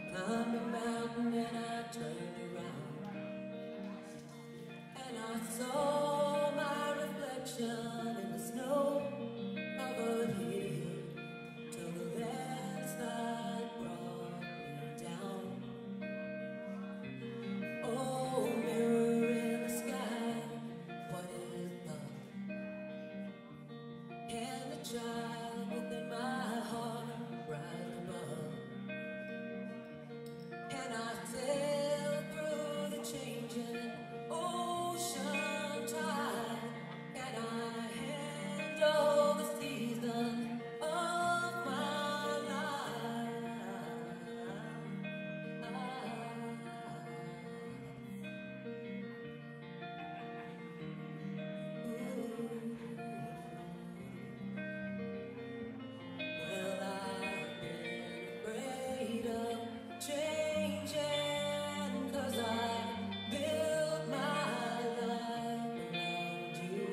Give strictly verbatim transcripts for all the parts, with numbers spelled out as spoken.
climbed a mountain and I turned around, and I saw my reflection in the snow covered hill till the landslide brought me down. Oh, mirror in the sky, what is love? Can the child within my heart rise above? Can I sail through the changing ocean tide? Can I handle the season of my life? Well, I've been afraid of changing, 'cause I built my life around you.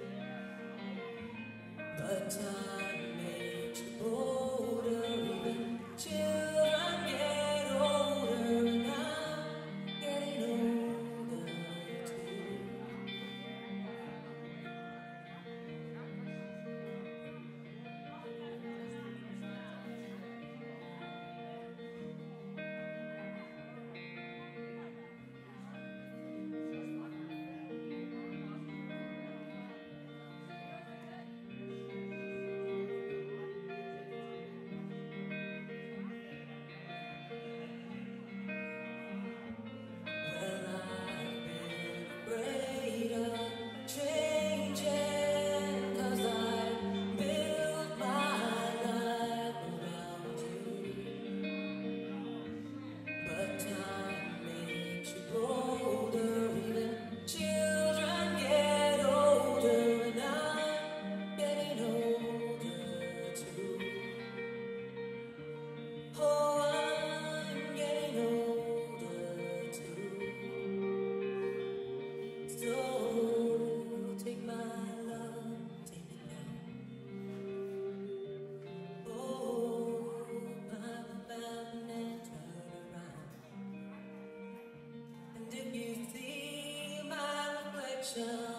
But time makes you bolder, even children get older, and I'm getting older too. Well, I've been afraid of changing, 'cause I built my life around you. But time makes you bolder, even children get older, and I'm getting older too. Oh, I'm getting older too. So take my love, take it now. Oh, climb the mountain and turn around. And if you see my reflection